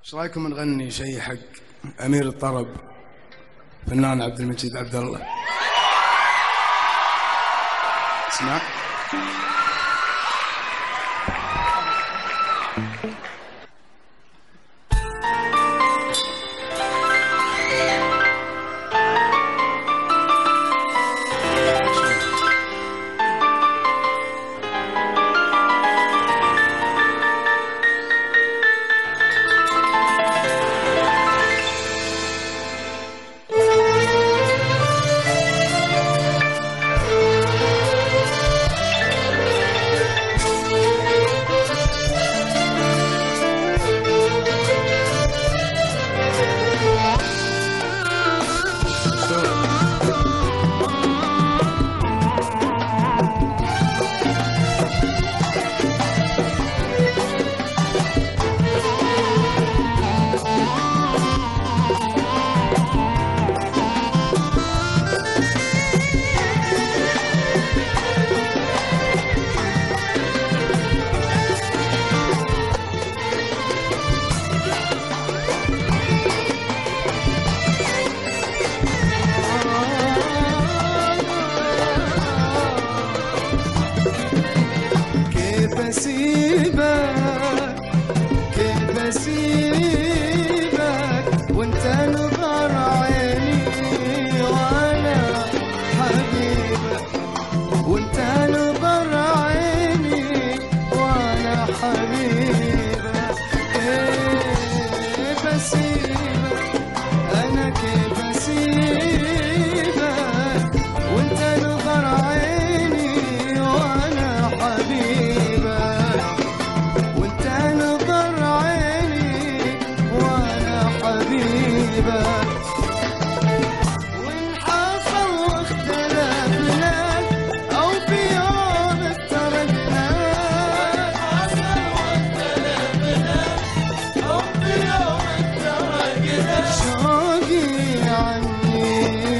ايش رايكم نغني شيء حق امير الطرب فنان عبد المجيد عبد الله؟ اسمع. كيف اسيبك وانت نظر عيني وانا حبيبك، وانت نظر عيني وانا حبيبك. كيف اسيبك انا، كيف اسيبك وانت نظر عيني وانا حبيبك، وانت نظر عيني وانا حبيبك. وان حصل واختلفنا او في يوم افترقنا، حصل واختلفنا او في يوم افترقنا، شوقي عني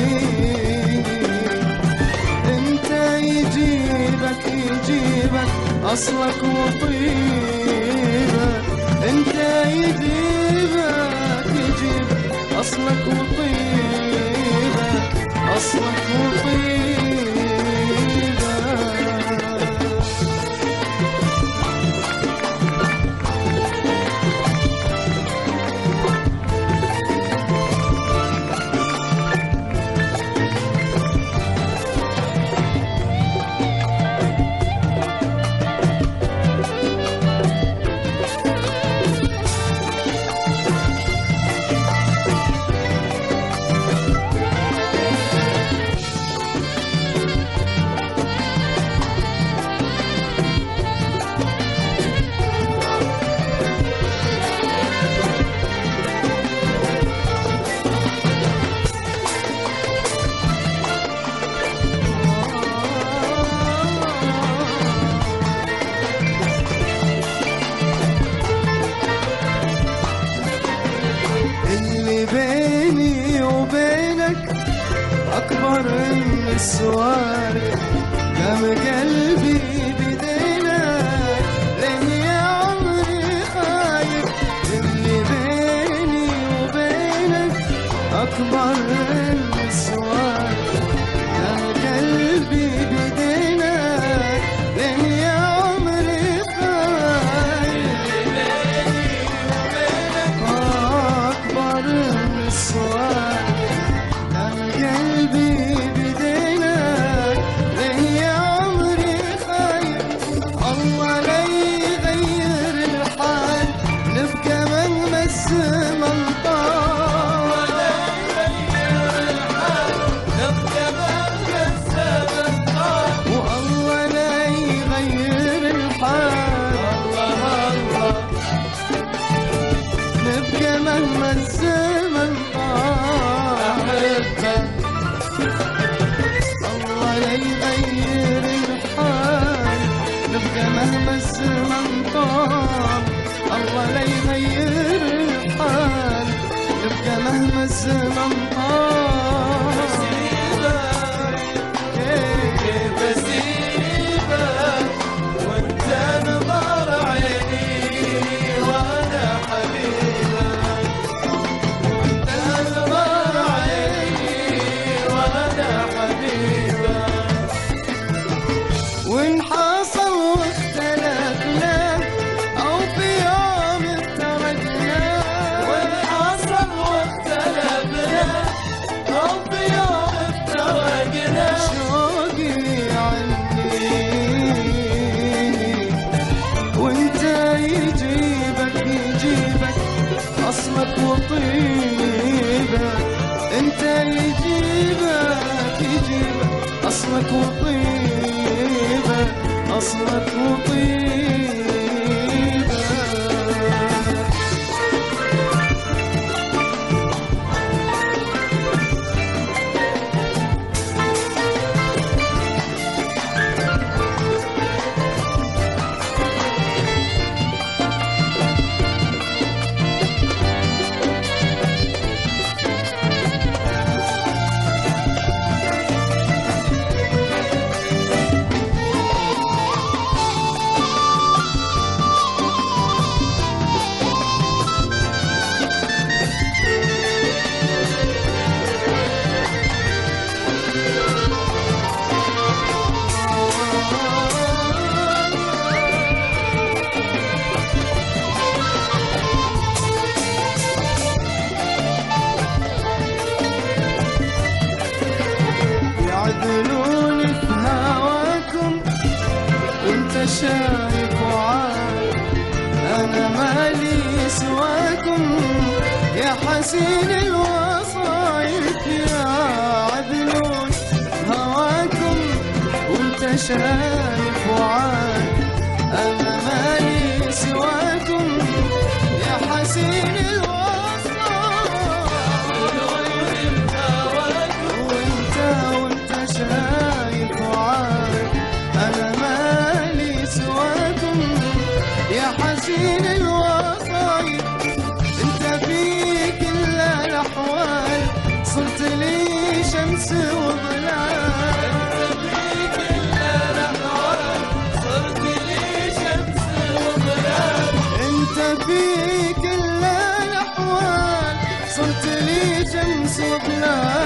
انت يجيبك اصلك وطيبك، انت يجيبك اصلك وطيبك، اصلك وطيبك. بيني وبينك أكبر من السوارق، قام قلبي بدينك لين يا عمري خايف. اللي بيني وبينك أكبر من السوارق، قام قلبي بدينك لين يا عمري خايف. أكبر من السوارق، كان قلبي بدينك لين يا عمري خايف. الله لا يغير الحال نبقى مهما الزمن طال، لا يغير الحال نبقى مهما الزمن طال، والله لا يغير الحال. الله نبقى مهما الزمن طال، أحبك الله لا يغير الحال، نبقى مهما الزمن طال، الله لا يغير الحال، نبقى مهما الزمن طال. كيف اسيبك وانت نظر عيني وانا حبيبك، اصلك وطيبه، انت اللي يجيبك اصلك وطيبه، اصلك وطيبه. يعدلوني في هواكم وانت شايف وعارف، انا مالي سواكم يا حسين الوصايف. يعدلوني في هواكم وانت شايف وعارف، انا مالي سواكم يا حسين حسين الوصايب. انت في كل الاحوال صرت لي شمس وظلال، انت في كل الاحوال صرت لي شمس وظلال، انت في كل الاحوال صرت لي شمس وظلال.